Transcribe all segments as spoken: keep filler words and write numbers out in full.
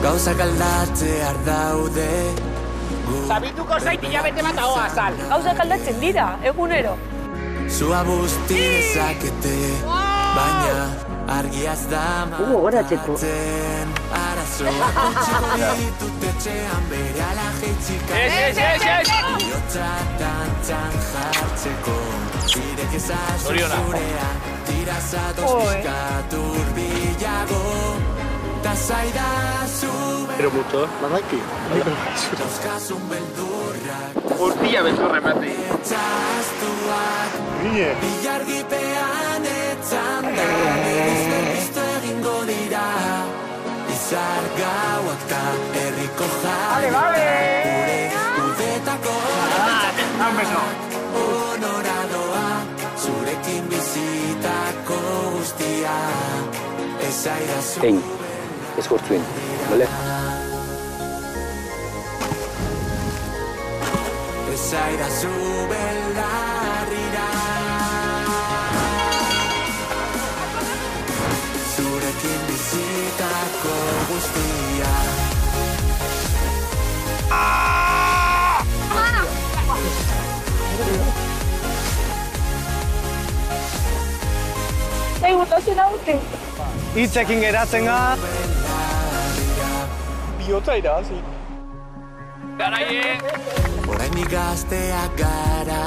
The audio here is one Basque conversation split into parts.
Gauzak aldatzear daude. Zabituko zait hilabete bat hau azal. Gauzak aldatzen dira, egunero. Zua busti dezakete, baina argiaz da maten. Arazoak utziko ditut etxean bere ala jeitzika. Ez, ez, ez, ez! Biotza tantzan jartzeko, zirek ezazu zurean, tirazatos pizkatu urbilago. Ta zaidazu Pero mucho, badaki. dauzkazun beldurrak. Urtia beldurra emate. Etxaztuak, Gine. bilargipean etzan da, berriz berriztu egingo dira. Izar gauak ta herriko jaiak, gure udetako honoradoa, zurekin bizitako guztia, ezaidazu. Egin, eskortzuen, bale? Ezaidazu belarrira. Zurekin bizitako guztia. Ei, gustatzen haute. Hitzekin geratzen ga. Bihotza irabazi. Garaie! Orainik gazteak gara.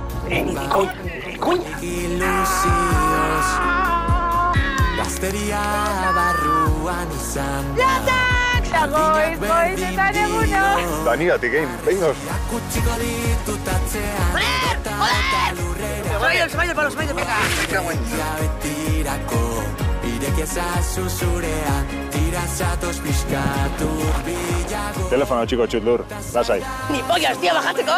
Ilusioz. Gazteria barruan izan da. Goiz, goizetan eguno. Danigatik egin, behingoz. Kutsiko ditut atzean. Joder! Zemaio, zemaio, palo, zemaio, pega! Betirako, irek ezazu zurean, tirazatoz pixkatu bilago. Telefono txiko txutlur, lasai. Ni pollas, tía, bajatzeko!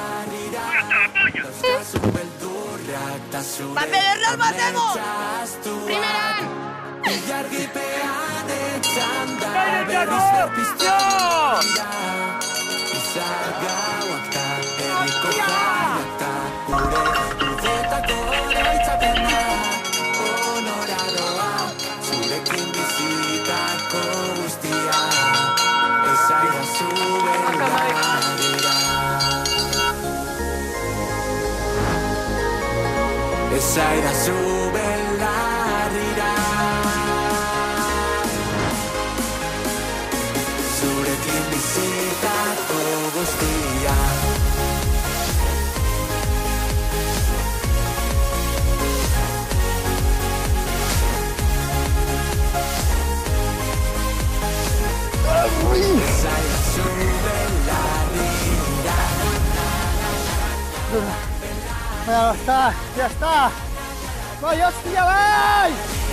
¡Papel error batemos! ¡Primeran! Ilargipean etzan da, berriz berpiztu izar gauak ta, herriko jaiak ta, gure udetako oroitzapena, honoradoa, zurekin bizitako guztia, ezaidazu belarrira. Ezaidazu belarrira. Zurekin bizitako guztia. Ezaidazu belarrira. Ya está, ya está. ¡Vaya, hostia, ¡vai!